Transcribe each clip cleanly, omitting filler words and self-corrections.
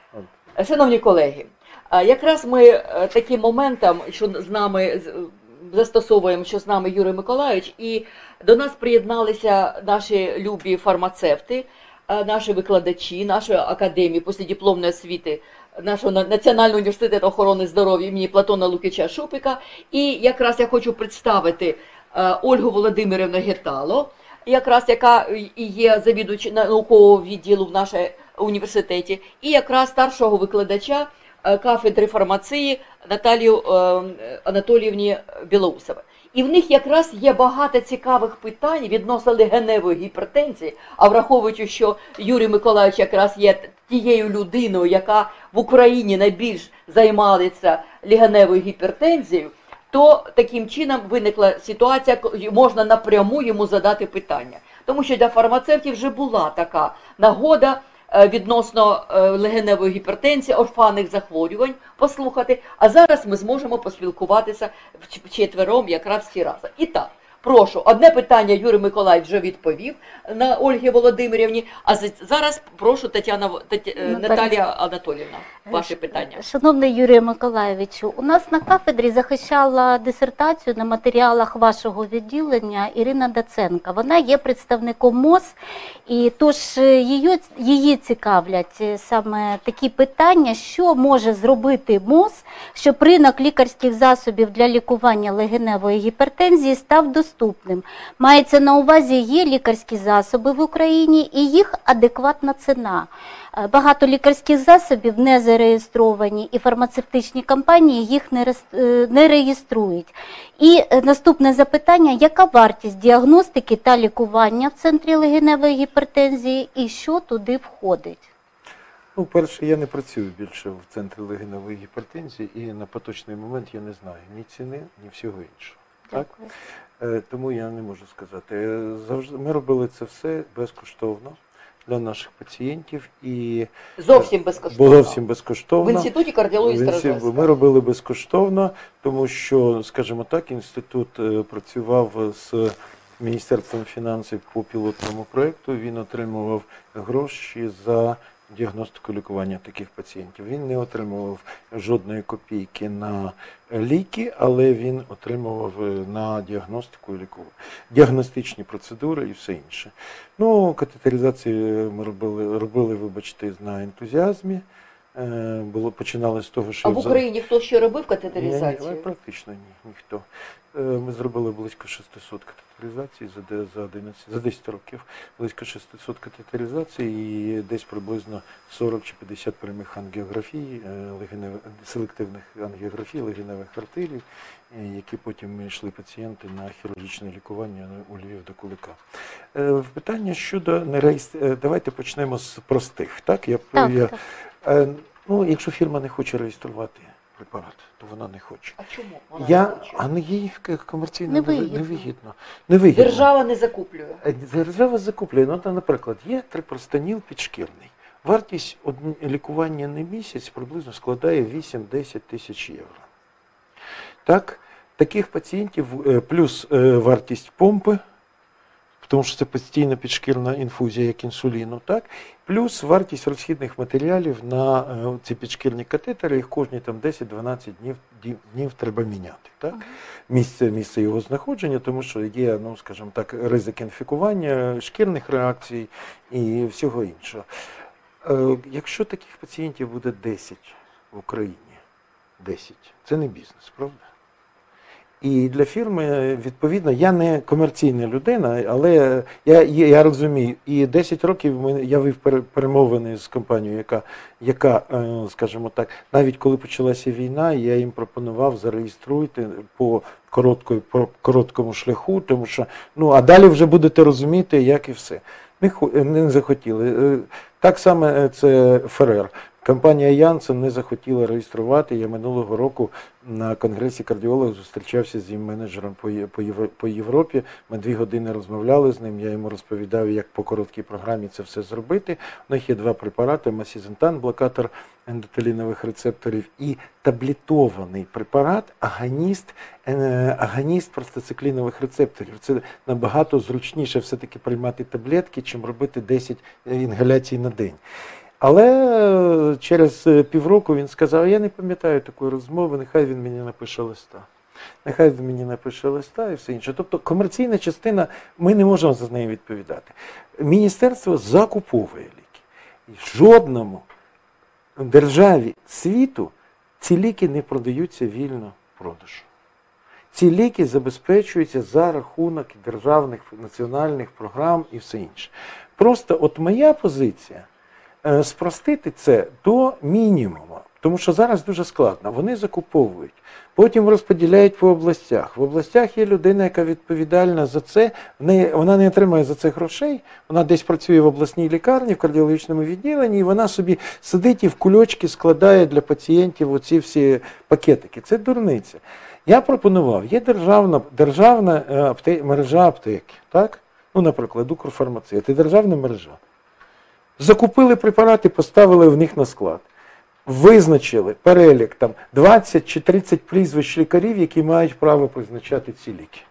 Шановні колеги, якраз ми таким моментом, що з нами застосовуємо, що з нами Юрій Миколайович, і до нас приєдналися наші любі фармацевти, наші викладачі, нашої академії післядипломної освіти, нашого Національного університету охорони здоров'я імені Платона Лукича Шупика. І якраз я хочу представити Ольгу Володимирівну Гетало, якраз яка і є завідувачем наукового відділу в нашому університеті, і якраз старшого викладача кафедри фармації Наталію Анатоліївні Білоусовій. І в них якраз є багато цікавих питань відносно легеневої гіпертензії, а враховуючи, що Юрій Миколайович якраз є тією людиною, яка в Україні найбільш займається легеневою гіпертензією, то таким чином виникла ситуація, можна напряму йому задати питання. Тому що для фармацевтів вже була така нагода відносно легеневої гіпертензії, орфанних захворювань послухати, а зараз ми зможемо поспілкуватися вчетвером якраз всі разом. І так, прошу, одне питання Юрій Миколаївич вже відповів на Ольгі Володимирівні, а зараз прошу Наталія Анатоліївна, ваше питання. Шановний Юрію Миколайовичу, у нас на кафедрі захищала дисертацію на матеріалах вашого відділення Ірина Даценко. Вона є представником МОЗ, і тож її цікавлять саме такі питання, що може зробити МОЗ, щоб ринок лікарських засобів для лікування легеневої гіпертензії став доступним. Мається на увазі, є лікарські засоби в Україні і їх адекватна ціна. Багато лікарських засобів не зареєстровані, і фармацевтичні компанії їх не реєструють. І наступне запитання, яка вартість діагностики та лікування в центрі легеневої гіпертензії і що туди входить? Ну, перше, я не працюю більше в центрі легеневої гіпертензії і на поточний момент я не знаю ні ціни, ні всього іншого. Так? Тому я не можу сказати. Ми робили це все безкоштовно для наших пацієнтів. І зовсім безкоштовно? Зовсім безкоштовно. В Інституті кардіології Стражевського? Ми робили безкоштовно, тому що, скажімо так, інститут працював з Міністерством фінансів по пілотному проєкту, він отримував гроші за діагностику лікування таких пацієнтів. Він не отримував жодної копійки на ліки, але він отримував на діагностику і лікування. Діагностичні процедури і все інше. Ну, катетеризацію ми робили, вибачте, на ентузіазмі. Починали з того, що... А в Україні хто ще робив катетеризацію? Ні, практично ніхто. Ми зробили близько 600 катетеризацій за 10 років. Близько 600 катетеризацій і десь приблизно 40 чи 50 прямих ангіографій, селективних ангіографій, легеневих артерій, які потім йшли пацієнти на хірургічне лікування у Львів до Кулика. Питання щодо давайте почнемо з простих. Так? Ну, якщо фірма не хоче реєструвати препарат, то вона не хоче. А чому вона не хоче? А не їй комерційно невигідно. Держава не закуплює. Держава закуплює. Ну, наприклад, є трипростаніл підшкірний. Вартість лікування на місяць приблизно складає 8-10 тисяч євро. Так? Таких пацієнтів плюс вартість помпи, тому що це постійна підшкірна інфузія, як інсуліну, так? Плюс вартість розхідних матеріалів на ці підшкірні катетери, їх кожні 10-12 днів треба міняти. Так? Місце його знаходження, тому що є, ну, скажімо так, ризик інфікування, шкірних реакцій і всього іншого. Якщо таких пацієнтів буде 10 в Україні, 10, це не бізнес, правда? І для фірми, відповідно, я не комерційна людина, але я розумію, і 10 років я вів перемовини з компанією, яка, скажімо так, навіть коли почалася війна, я їм пропонував зареєструйте по короткому шляху, тому що, ну, а далі вже будете розуміти, як і все. Не захотіли. Так само це ФРР. Компанія Янсен не захотіла реєструвати. Я минулого року на конгресі кардіологів зустрічався з їм менеджером по Європі. Ми 2 години розмовляли з ним, я йому розповідав, як по короткій програмі це все зробити. У них є 2 препарати, масізентан, блокатор ендотелінових рецепторів, і таблетований препарат, агоніст простациклінових рецепторів. Це набагато зручніше все-таки приймати таблетки, чим робити 10 інгаляцій на день. Але через півроку він сказав, я не пам'ятаю такої розмови, нехай він мені напише листа. Нехай він мені напише листа і все інше. Тобто комерційна частина, ми не можемо за неї відповідати. Міністерство закуповує ліки. І жодному державі світу ці ліки не продаються вільно продажу. Ці ліки забезпечуються за рахунок державних національних програм і все інше. Просто от моя позиція спростити це до мінімуму, тому що зараз дуже складно. Вони закуповують, потім розподіляють по областях. В областях є людина, яка відповідальна за це, вона не отримує за це грошей, вона десь працює в обласній лікарні, в кардіологічному відділенні, і вона собі сидить і в кульочки складає для пацієнтів оці всі пакетики. Це дурниця. Я пропонував, є державна мережа аптеки, так? Ну, наприклад, Укрфармація, це державна мережа. Закупили препарати, поставили в них на склад. Визначили перелік там 20 чи 30 прізвищ лікарів, які мають право призначати ці ліки.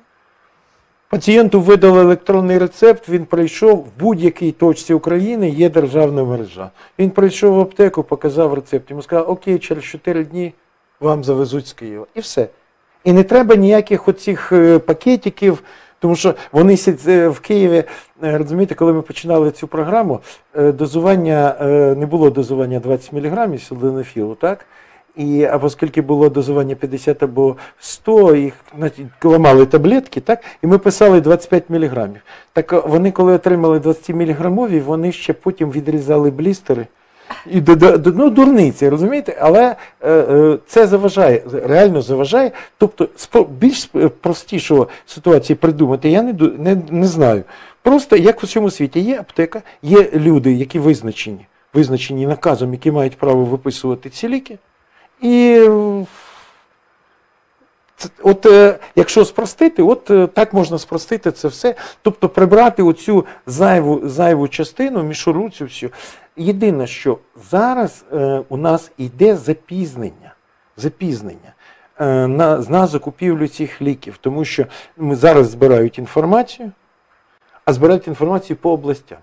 Пацієнту видали електронний рецепт, він прийшов, в будь-якій точці України є державна мережа. Він прийшов в аптеку, показав рецепт, йому сказав, окей, через 4 дні вам завезуть з Києва. І все. І не треба ніяких оцих пакетиків, тому що вони в Києві, розумієте, коли ми починали цю програму, дозування, не було дозування 20 мг силденафілу, так? А оскільки було дозування 50 або 100, їх ламали таблетки, так? І ми писали 25 мг. Так вони, коли отримали 20 мг, вони ще потім відрізали блістери. І ну, дурниці, розумієте? Але це заважає, реально заважає. Тобто більш простішого ситуації придумати я не знаю. Просто як у всьому світі є аптека, є люди, які визначені наказом, які мають право виписувати ці ліки. І от якщо спростити, от так можна спростити це все. Тобто прибрати оцю зайву частину, мішуру цю всю. Єдине, що зараз у нас йде запізнення на закупівлю цих ліків, тому що ми зараз збирають інформацію, а збирають інформацію по областям.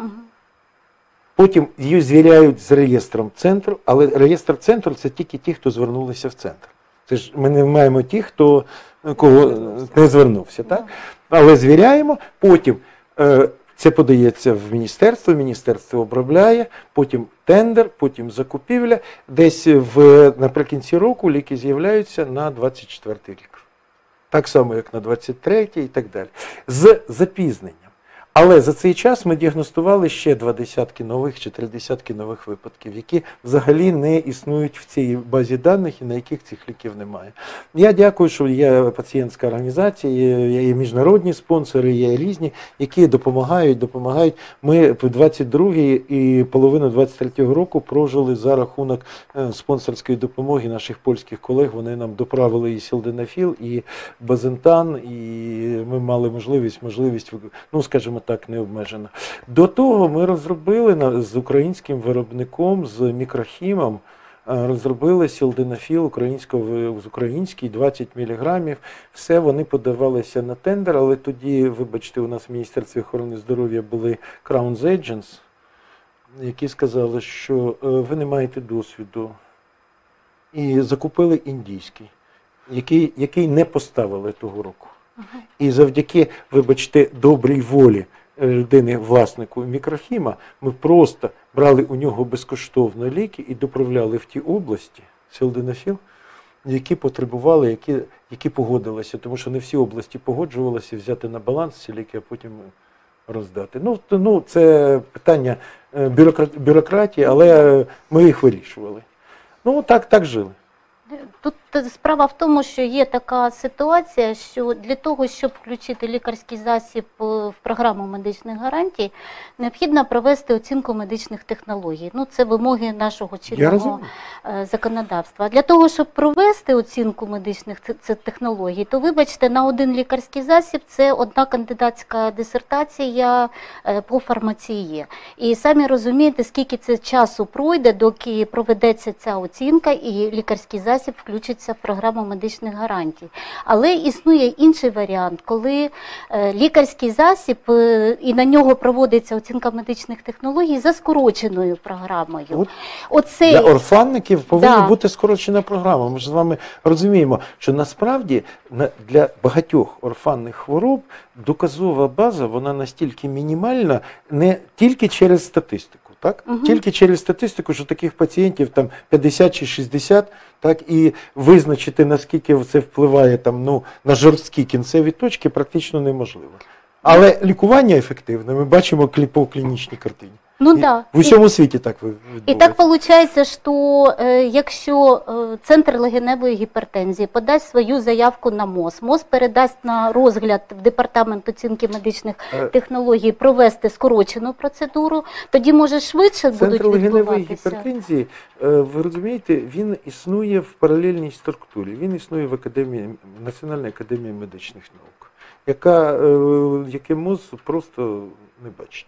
Потім її звіряють з реєстром центру, але реєстр центру – це тільки ті, хто звернулися в центр. Це ж ми не маємо тих, кого не звернувся, так? Але звіряємо, потім це подається в міністерство обробляє, потім тендер, потім закупівля. Десь наприкінці року ліки з'являються на 24-й рік. Так само, як на 23-й і так далі. З запізненням. Але за цей час ми діагностували ще 20 нових чи 30 нових випадків, які взагалі не існують в цій базі даних і на яких цих ліків немає. Я дякую, що є пацієнтська організація, є міжнародні спонсори, є різні, які допомагають. Ми в 22-й і половину 23-го року прожили за рахунок спонсорської допомоги наших польських колег. Вони нам доправили і силденафіл, і базентан, і ми мали можливість, ну, скажімо так, не обмежено. До того ми розробили з українським виробником, з мікрохімом, розробили силденафіл український 20 мг. Все, вони подавалися на тендер, але тоді, вибачте, у нас в Міністерстві охорони здоров'я були Crown Agents, які сказали, що ви не маєте досвіду. І закупили індійський, який не поставили того року. І завдяки, вибачте, добрій волі людини, власнику мікрохіма, ми просто брали у нього безкоштовно ліки і доправляли в ті області, силденафіл, які потребували, які погодилися, тому що не всі області погоджувалися взяти на баланс ці ліки, а потім роздати. Ну, це питання бюрократії, але ми їх вирішували. Ну, так жили. Тут справа в тому, що є така ситуація, що для того, щоб включити лікарський засіб в програму медичних гарантій, необхідно провести оцінку медичних технологій. Ну, це вимоги нашого чинного законодавства. Для того, щоб провести оцінку медичних технологій, то, вибачте, на один лікарський засіб це одна кандидатська дисертація по фармації. І самі розумієте, скільки це часу пройде, доки проведеться ця оцінка і лікарський засіб засіб включиться в програму медичних гарантій. Але існує інший варіант, коли лікарський засіб і на нього проводиться оцінка медичних технологій за скороченою програмою. Для орфанників повинна бути скорочена програма. Ми ж з вами розуміємо, що насправді для багатьох орфанних хвороб доказова база, вона настільки мінімальна, не тільки через статистику, так? Тільки через статистику, що таких пацієнтів там 50 чи 60, так, і визначити, наскільки це впливає там, на жорсткі кінцеві точки, практично неможливо. Але лікування ефективне, ми бачимо по клінічній картині. В усьому світі так відбувається. І так виходить, що якщо Центр легеневої гіпертензії подасть свою заявку на МОЗ, МОЗ передасть на розгляд в Департамент оцінки медичних технологій провести скорочену процедуру, тоді, може, швидше будуть відбуватися? Центр легеневої гіпертензії, ви розумієте, він існує в паралельній структурі, він існує в Національній академії медичних наук, яке МОЗ просто не бачить.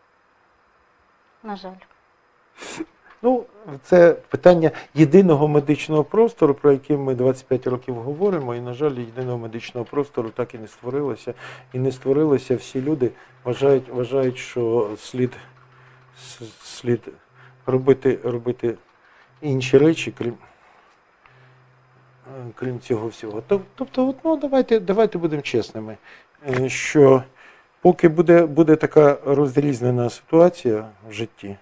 На жаль. Це питання єдиного медичного простору, про який ми 25 років говоримо, і, на жаль, єдиного медичного простору так і не створилося. І не створилося, всі люди вважають, що слід робити інші речі, крім цього всього. Тобто, давайте будемо чесними, що поки буде така розрізнена ситуація в житті.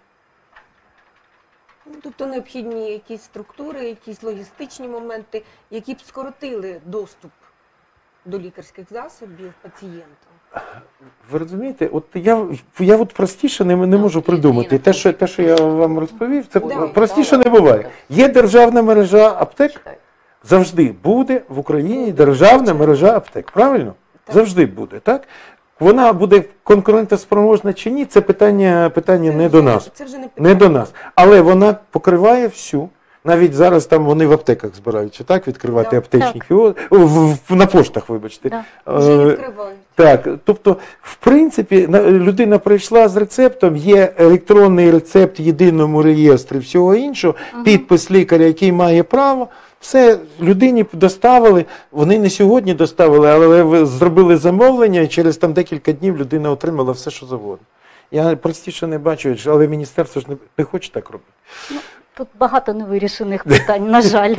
Тобто необхідні якісь структури, якісь логістичні моменти, які б скоротили доступ до лікарських засобів пацієнтам. Ви розумієте, я простіше не можу придумати. Те, що я вам розповів, це простіше не буває. Є державна мережа аптек, завжди буде в Україні державна мережа аптек, правильно? Завжди буде, так? Вона буде конкурентоспроможна чи ні, це питання не до нас. Це вже не питання. Не до нас. Але вона покриває всю. Навіть зараз там вони в аптеках збираються, так, відкривати аптечні кіоски, на поштах, вибачте. Вже відкривають. Так, тобто, в принципі, людина прийшла з рецептом, є електронний рецепт в єдиному реєстрі, всього іншого, підпис лікаря, який має право. Все, людині доставили, вони не сьогодні доставили, але зробили замовлення, і через там декілька днів людина отримала все, що завгодно. Я простіше не бачу, але міністерство ж не хоче так робити. Тут багато невирішених питань, на жаль.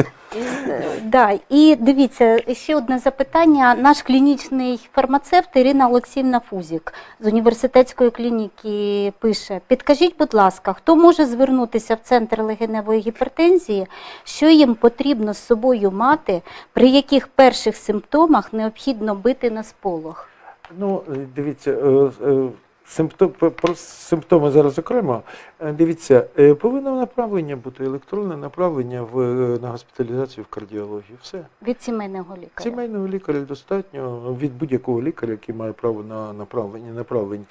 І дивіться, ще одне запитання. Наш клінічний фармацевт Ірина Олексіївна Фузік з університетської клініки пише: підкажіть, будь ласка, хто може звернутися в Центр легеневої гіпертензії, що їм потрібно з собою мати, при яких перших симптомах необхідно бити на сполох? Дивіться, про симптоми зараз окремо. Дивіться, повинно направлення бути, електронне направлення на госпіталізацію в кардіологію. Все. Від сімейного лікаря? Сімейного лікаря достатньо, від будь-якого лікаря, який має право на направлення.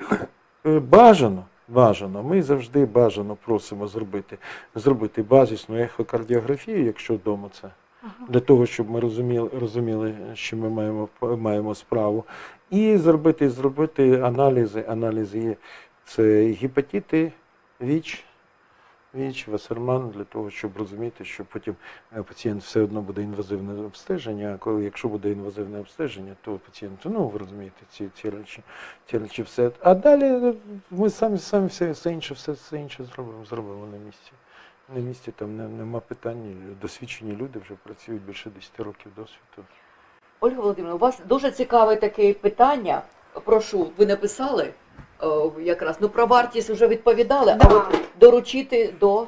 Бажано, ми завжди просимо зробити базисну ехокардіографію, якщо вдома це. Для того, щоб ми розуміли, що ми маємо справу. І зробити аналізи. Аналізи є. Це гепатити, ВІЧ, Вассерман, для того, щоб розуміти, що потім пацієнт все одно буде інвазивне обстеження, а якщо буде інвазивне обстеження, то пацієнт, ви розумієте, ці речі все. А далі ми самі все інше зробимо на місці. На місці там нема питань, досвідчені люди вже працюють більше 10 років досвіду. Ольга Володимирівна, у вас дуже цікаве таке питання. Прошу, ви написали якраз, про вартість вже відповідали, а от долучити до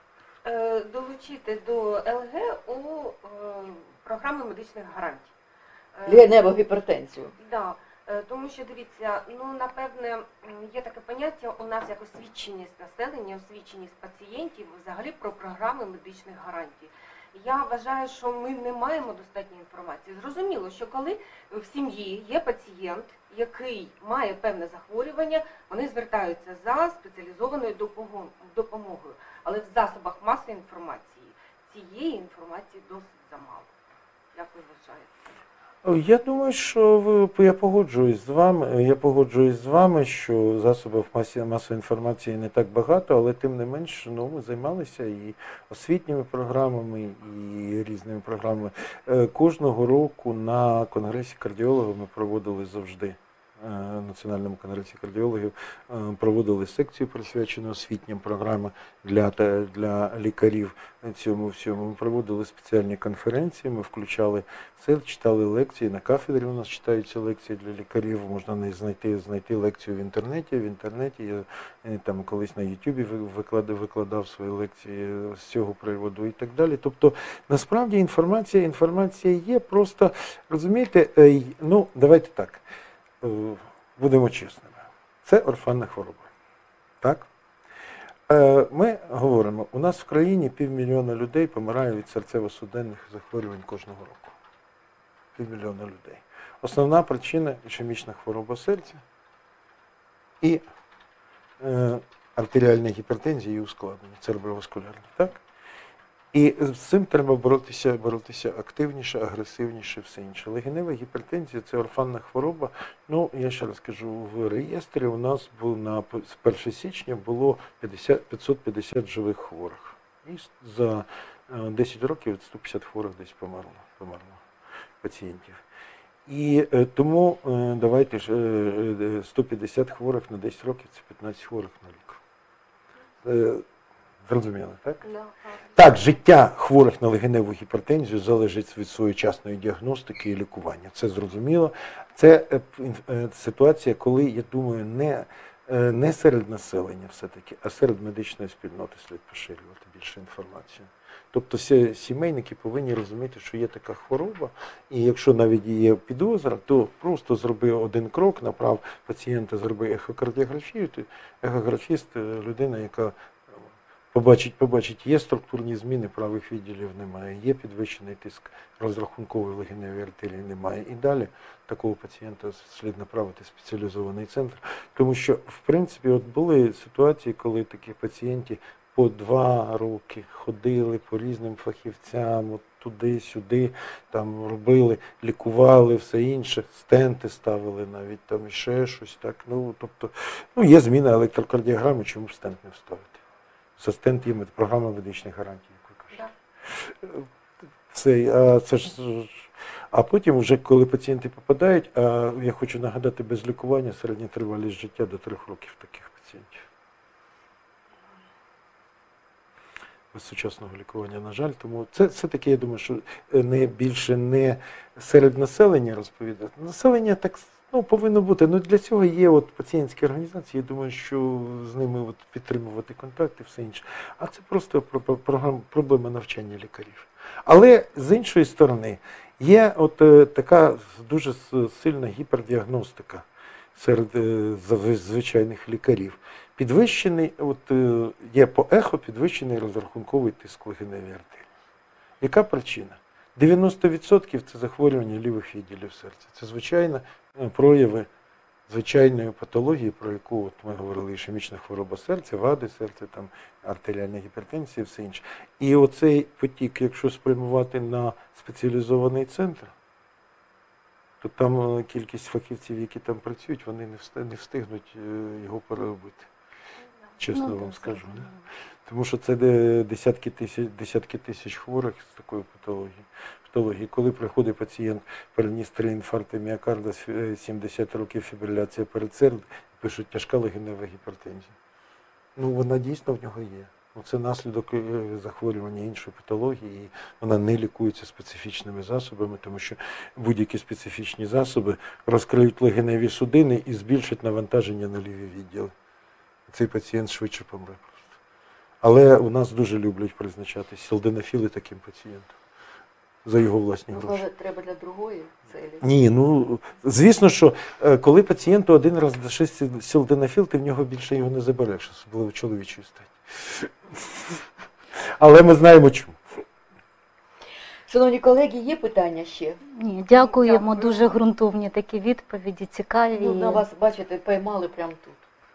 ЛГ у програми медичних гарантій. Легеневу гіпертензію. Так, тому що, дивіться, напевне, є таке поняття у нас як освіченість населення, освіченість пацієнтів взагалі про програми медичних гарантій. Я вважаю, що ми не маємо достатньої інформації. Зрозуміло, що коли в сім'ї є пацієнт, який має певне захворювання, вони звертаються за спеціалізованою допомогою. Але в засобах масової інформації цієї інформації досить замало. Як ви вважаєте? Я думаю, що я погоджуюсь з вами. Я погоджуюсь з вами, що засобів масової інформації не так багато, але тим не менш, ми займалися і освітніми програмами, і різними програмами. Кожного року на конгресі кардіологів ми проводили завжди. Національному конгресі кардіологів проводили секцію, присвячену освітнім програмам для лікарів цьому всьому. Ми проводили спеціальні конференції, ми включали це, читали лекції. На кафедрі у нас читаються лекції для лікарів, можна знайти лекцію в інтернеті. В інтернеті я там колись на Ютубі викладав свої лекції з цього приводу і так далі. Тобто, насправді інформація є, просто, розумієте, давайте так. Будемо чесними. Це орфанна хвороба. Так? Ми говоримо, у нас в країні 500 000 людей помирає від серцево-судинних захворювань кожного року. 500 000 людей. Основна причина – ішемічна хвороба серця і артеріальна гіпертензія і ускладнення цереброваскулярні. Так? І з цим треба боротися активніше, агресивніше, все інше. Легенева гіпертензія – це орфанна хвороба. Я ще раз кажу, в реєстрі у нас на 1 січня було 550 живих хворих. І за 10 років 150 хворих десь померло пацієнтів. І тому давайте 150 хворих на 10 років – це 15 хворих на рік. Зрозуміло, так? Так, життя хворих на легеневу гіпертензію залежить від своєчасної діагностики і лікування. Це зрозуміло. Це ситуація, коли, я думаю, не серед населення все-таки, а серед медичної спільноти слід поширювати більше інформації. Тобто всі сімейники повинні розуміти, що є така хвороба, і якщо навіть є підозра, то просто зроби один крок, направ пацієнта, зроби ехокардіографію. Ехографіст – людина, яка побачить, є структурні зміни, правих відділів немає, є підвищений тиск розрахункової легеневої артерії немає. І далі такого пацієнта слід направити в спеціалізований центр. Тому що, в принципі, були ситуації, коли такі пацієнти по 2 роки ходили по різним фахівцям, туди-сюди, там робили, лікували, все інше, стенти ставили навіть, там і ще щось. Так. Тобто, є зміна електрокардіограми, чому б стент не вставити? За стент є програма медичних гарантій, як ви кажете. А потім, вже коли пацієнти попадають, я хочу нагадати, без лікування середня тривалість життя до 3 років таких пацієнтів. Без сучасного лікування, на жаль. Тому це все-таки, я думаю, що більше не серед населення розповідати. Населення так повинно бути. Для цього є пацієнтські організації, я думаю, що з ними підтримувати контакти, все інше. А це просто проблема навчання лікарів. Але з іншої сторони, є така дуже сильна гіпердіагностика серед звичайних лікарів. Підвищений, є по ехо підвищений розрахунковий тиск легеневої артерії. Яка причина? 90% це захворювання лівих відділів серця. Це звичайно прояви звичайної патології, про яку ми говорили, ішемічна хвороба серця, вади серця, там, артеріальна гіпертензія і все інше. І оцей потік, якщо спрямувати на спеціалізований центр, то там кількість фахівців, які там працюють, вони не встигнуть його переробити. Чесно вам скажу. Не? Тому що це десятки тисяч хворих з такою патологією. Коли приходить пацієнт, переніс 3 інфаркти міокарда, 70 років фібриляція передсердь, пишуть тяжка легенева гіпертензія. Вона дійсно в нього є. Це наслідок захворювання іншої патології, і вона не лікується специфічними засобами, тому що будь-які специфічні засоби розкриють легеневі судини і збільшать навантаження на ліві відділи. Цей пацієнт швидше помре просто. Але у нас дуже люблять призначати сілденафіли таким пацієнтам за його власні гроші. Але треба для другої целі? Ні, звісно, що коли пацієнту один раз даши сілденафіл, ти в нього більше його не забереш, особливо чоловічої статі. Але ми знаємо чому. Шановні колеги, є питання ще? Ні, дякуємо, дуже ґрунтовні такі відповіді, цікаві. На вас, бачите, поймали прямо тут.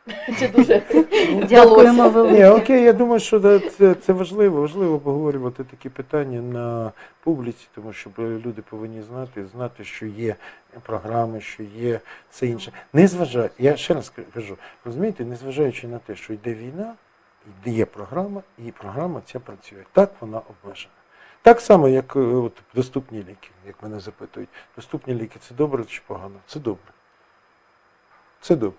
Це дуже Дякуємо вдалося. Ні, велике. окей, я думаю, що це важливо обговорювати такі питання на публіці, тому що люди повинні знати, що є програми, що є все інше. Я ще раз кажу, розумієте, незважаючи на те, що йде війна, є програма, і програма ця працює. Так вона обмежена. Так само, як от, доступні ліки, як мене запитують. Доступні ліки – це добре чи погано? Це добре. Це добре.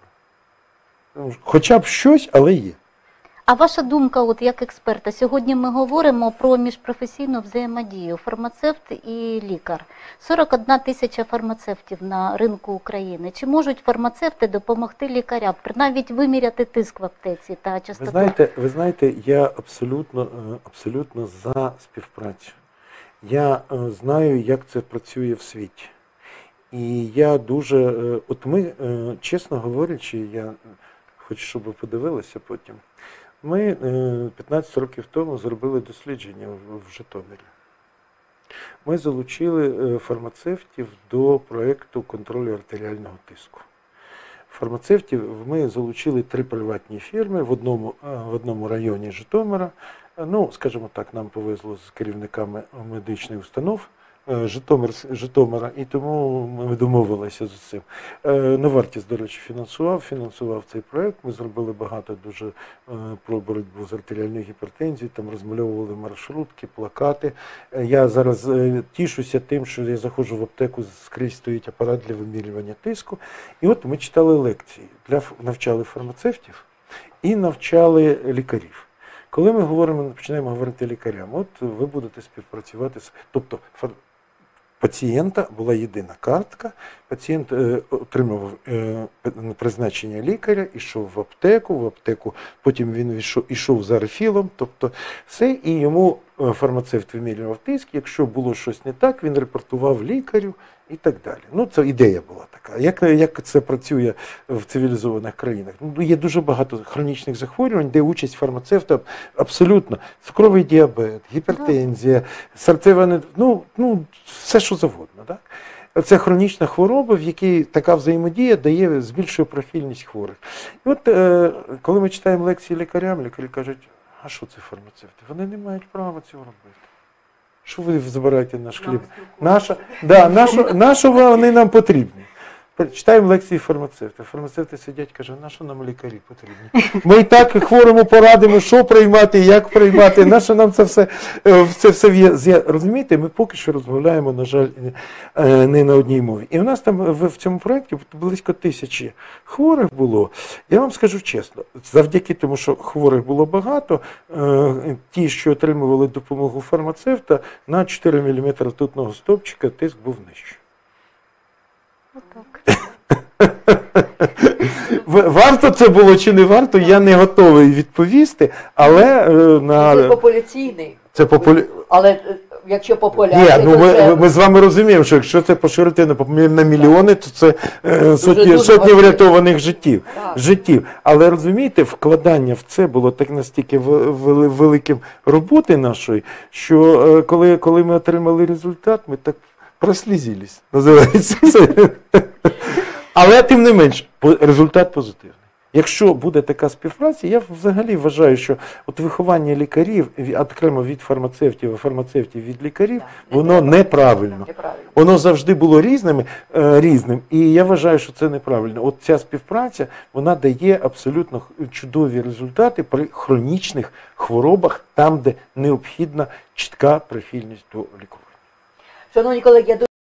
Хоча б щось, але є. А ваша думка, от як експерта, сьогодні ми говоримо про міжпрофесійну взаємодію фармацевт і лікар. 41 тисяча фармацевтів на ринку України. Чи можуть фармацевти допомогти лікарям, принаймні виміряти тиск в аптеці та частоту? Ви знаєте, я абсолютно за співпрацю. Я знаю, як це працює в світі. І я дуже, от ми, чесно говорячи, я хочу, щоб ви подивилися потім, ми 15 років тому зробили дослідження в Житомирі. Ми залучили фармацевтів до проєкту контролю артеріального тиску. Фармацевтів ми залучили 3 приватні фірми в одному районі Житомира. Ну, скажімо так, нам повезло з керівниками медичних установ Житомира, і тому ми домовилися з цим. Новартіс, до речі, фінансував цей проєкт. Ми зробили багато дуже про боротьбу з артеріальною гіпертензією, там розмальовували маршрутки, плакати. Я зараз тішуся тим, що я заходжу в аптеку, скрізь стоїть апарат для вимірювання тиску. І от ми читали лекції, навчали фармацевтів і навчали лікарів. Коли ми починаємо говорити лікарям, от ви будете співпрацювати тобто пацієнта була єдина картка, пацієнт отримував призначення лікаря, йшов в аптеку, потім він йшов за рефілом, тобто все, і йому фармацевт вимірював тиск, якщо було щось не так, він репортував лікарю і так далі. Ну, це ідея була така. Як це працює в цивілізованих країнах? Ну, є дуже багато хронічних захворювань, де участь фармацевта абсолютно. Цукровий діабет, гіпертензія, серцева, все що завгодно. Так? Це хронічна хвороба, в якій така взаємодія збільшує профільність хворих. І от коли ми читаємо лекції лікарям, лікарі кажуть, а що це фармацевти? Вони не мають права цього робити. Що ви забираєте наш хліб? Нащо вони нам потрібні? Читаємо лекції фармацевта. Фармацевти сидять, кажуть, нащо нам лікарі потрібні? Ми і так хворому порадимо, що приймати, як приймати, нащо нам це все. Розумієте, ми поки що розмовляємо, на жаль, не на одній мові. І у нас там в цьому проєкті близько 1000 хворих було. Я вам скажу чесно, завдяки тому, що хворих було багато, ті, що отримували допомогу фармацевта, на 4 мм ртутного стовпчика тиск був нижчий. Отак. Варто це було чи не варто, я не готовий відповісти, але Це популяційний. Але якщо популярний, ми з вами розуміємо, що якщо це поширити на мільйони, то це сотні врятованих життів. Але розумієте, вкладання в це було так настільки великим роботи нашої, що коли ми отримали результат, ми так прослізились, називається це. Але тим не менш, результат позитивний. Якщо буде така співпраця, я взагалі вважаю, що от виховання лікарів, окремо від фармацевтів, а фармацевтів від лікарів, воно неправильно. Воно завжди було різним, і я вважаю, що це неправильно. От ця співпраця, вона дає абсолютно чудові результати при хронічних хворобах, там, де необхідна чітка прихильність до лікування. Шановні колеги, я